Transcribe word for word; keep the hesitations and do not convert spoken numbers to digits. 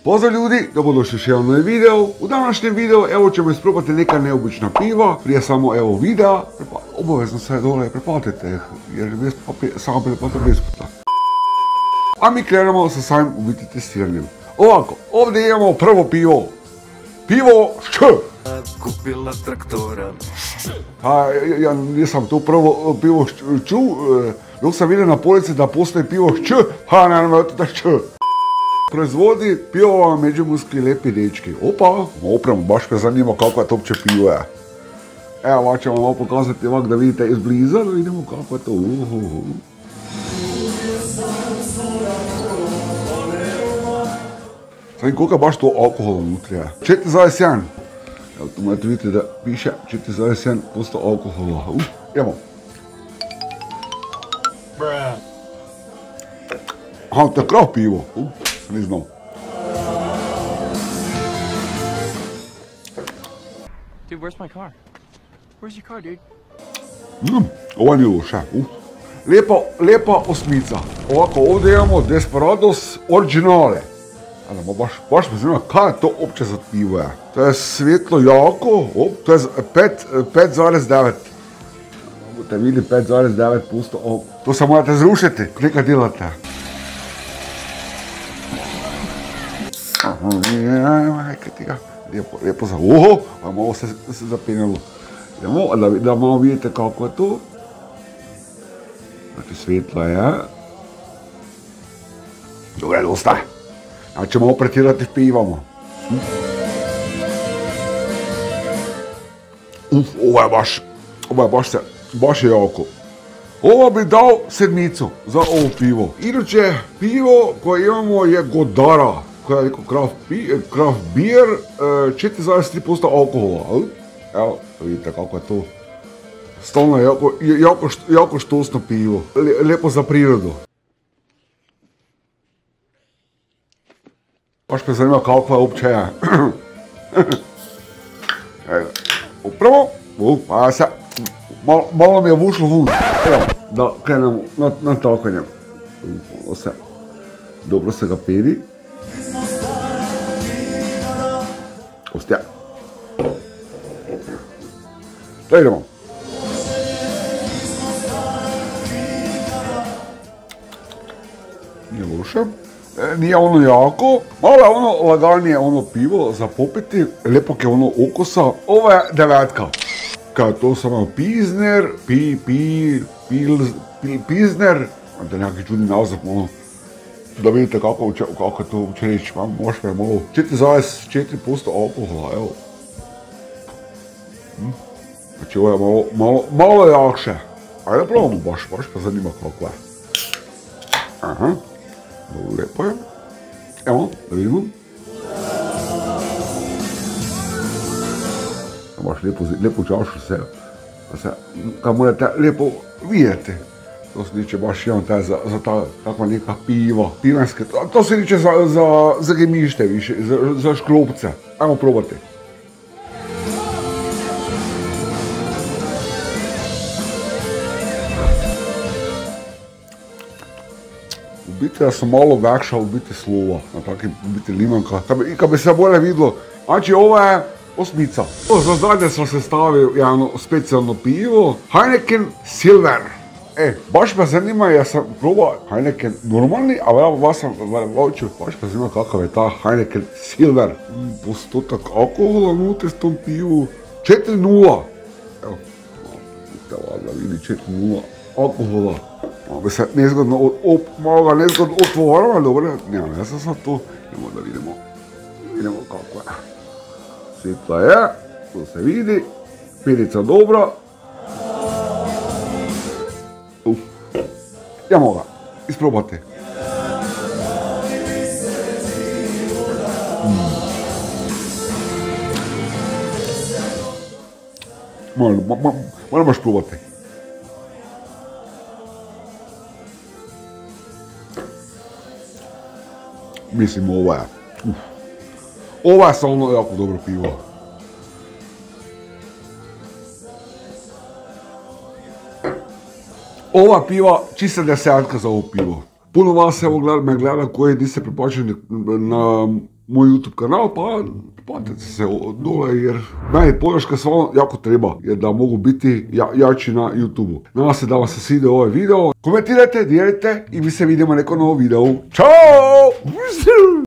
Pozdrav ljudi, dobrodošli još jedan novi video. U današnjem videu evo ćemo isprobati neka neobična piva. Prije samo evo videa, obavezno se dole preplatite ih, jer samo pretplata besplatna. A mi krenemo sa samim u biti testiranjem. Ovako, ovdje imamo prvo pivo. Pivo Š. Kupila traktora. Pa ja nisam to prvo pivo ču, dok sam vidio na polici da postoji pivo Š, pa naravno da je Š. Proizvodi pivova Međimurski Lepi dečki. Opa, opravo, baš me zanima kako je to uopće pivo je. Evo, ovako ćemo malo pokazati ovako da vidite izbliza, da vidimo kako je to. Uhuhu. Sad koliko je baš to alkohola unutra je. četiri zarez jedan. Evo tu možete vidjeti da piše četiri zarez jedan posto alkohola. Uh, evo. Aha, to je krav pivo. Uh, ne znam. Dude, where's my car? Where's your car, dude? Mm, ovo nije loše. Uh. Lijepa, lijepa osmica. Ovako, ovdje imamo Desperados Originale. Ano, baš, baš me zanima kada je to uopće za pivo je. To je svjetlo jako, op, to je pet zarez devet. Mogu vidi pet zarez devet posto, to se morate zrušiti, nekaj delate. Lijepo, lijepo za uho, a malo se, se zapenjalo. Idemo, da, da malo vidite kako je to. Znači svjetlo je. Dobre, dosta. Znači malo pretirati pivamo. Uf, ovo je baš, ovo je baš se, baš je jako. Ovo bi dao sedmicu za ovo pivo. Iduće pivo koje imamo je Godara, koja je neko craft, craft beer, četiri zarez tri posto alkohola. Evo, vidite kako je to. Stalno je jako, jako, jako štosno pivo. Lijepo za prirodu. Baš me zanima kako je uopće je. Upravo, pa se, malo, malo mi je ušlo vun. Evo, da krenemo na, na talkanje. Se, dobro se ga peri. Ostja. Da idemo. Nije loše. E, nije ono jako, malo je ono laganije ono pivo za popiti, lijepog je ono okusa. Ovo je devetka. Kao to samo Pilsner, pi, pi, pil, pil, Pilsner, da nekakvi čudni naziv, ono, da vidite kako, kako je to uopće reći, možeš me malo, četiri zarez četiri posto alkohola, evo. Hm. Znači ovo je malo, malo, malo jakše. Ajde probamo baš, baš pa zanima kako je. Aha. Dobro, lijepo je. Evo, da vidimo. Baš lijepo, lijepo čašu se. se kad morate lijepo vidjeti. To se niče baš imam taj za, za ta, takva neka piva, pivanske. To, to se niče za, za, za gemište više, za, za šklopce. Ajmo probati. U biti da sam malo vekša u biti slova, na takim u biti limanka. I kad bi se bolje vidlo, znači ovo je osmica. Za zadnje sam se stavio jedno specijalno pivo, Heineken Silver. E, baš me zanima, ja sam probao Heineken normalni, a ja vas sam vlačio, baš me zanima kakav je ta Heineken Silver. Postotak alkohola unutra s tom pivu, četiri nula. Evo, da vidi četiri nula alkohola. Malo bi se nezgodno, op, malo ga nezgodno otvorilo, ali dobro, nema, ja sam sad tu, idemo da vidimo, vidimo kako je. Svjetla je, to se vidi, pirica dobra. Uf, idemo ga, isprobati. Mm. Moram, moram baš probati. Mislim, ovo je, uf. Ovo je stvarno jako dobro pivo. Ova piva, čista desetka za ovo pivo. Puno vas evo gleda, me gleda koji niste preplaćeni na moj YouTube kanal, pa platite se dole jer meni podrška stvarno jako treba, jer da mogu biti ja, jači na YouTube-u. Nadam se da vam se svidio ovaj video. Komentirajte, dijelite i mi se vidimo neko novo videu. Ćao!